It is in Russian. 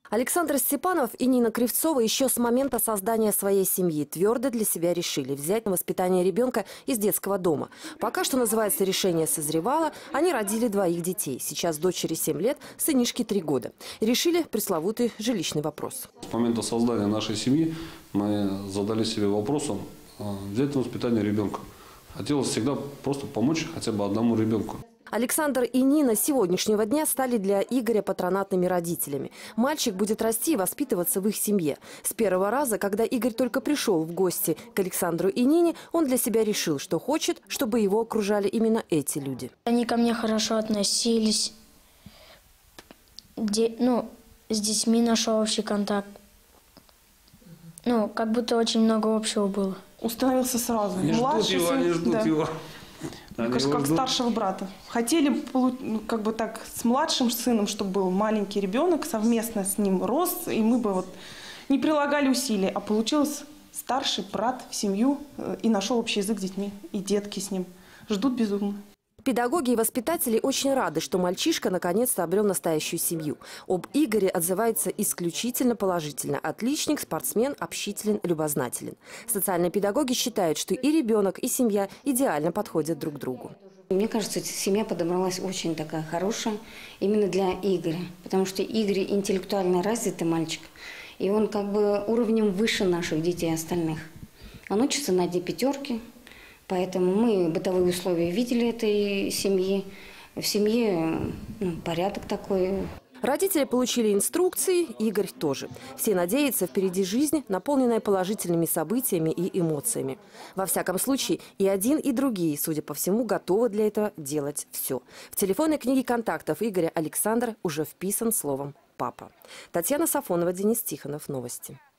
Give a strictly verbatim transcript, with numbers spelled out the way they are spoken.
Александр Степанов и Нина Кривцова еще с момента создания своей семьи твердо для себя решили взять на воспитание ребенка из детского дома. Пока что, называется, решение созревало, они родили двоих детей. Сейчас дочери семь лет, сынишке три года. И решили пресловутый жилищный вопрос. С момента создания нашей семьи мы задали себе вопросом взять на воспитание ребенка. Хотелось всегда просто помочь хотя бы одному ребенку. Александр и Нина с сегодняшнего дня стали для Игоря патронатными родителями. Мальчик будет расти и воспитываться в их семье. С первого раза, когда Игорь только пришел в гости к Александру и Нине, он для себя решил, что хочет, чтобы его окружали именно эти люди. Они ко мне хорошо относились. Де, ну, с детьми нашел общий контакт. Ну, как будто очень много общего было. Установился сразу. Не ждут его, не ждут да. его. Мне кажется, как старшего брата. Хотели, ну, как бы так, с младшим сыном, чтобы был маленький ребенок, совместно с ним рос, и мы бы вот не прилагали усилий, а получилось старший брат в семью и нашел общий язык с детьми, и детки с ним. Ждут безумно. Педагоги и воспитатели очень рады, что мальчишка наконец-то обрел настоящую семью. Об Игоре отзывается исключительно положительно. Отличник, спортсмен, общителен, любознателен. Социальные педагоги считают, что и ребенок, и семья идеально подходят друг другу. Мне кажется, семья подобралась очень такая хорошая именно для Игоря. Потому что Игорь интеллектуально развитый мальчик. И он как бы уровнем выше наших детей остальных. Он учится на одни пятерки. Поэтому мы бытовые условия видели этой семьи. В семье ну, порядок такой. Родители получили инструкции, Игорь тоже. Все надеются, впереди жизнь, наполненная положительными событиями и эмоциями. Во всяком случае, и один, и другие, судя по всему, готовы для этого делать все. В телефонной книге контактов Игоря Александр уже вписан словом «папа». Татьяна Сафонова, Денис Тихонов. Новости.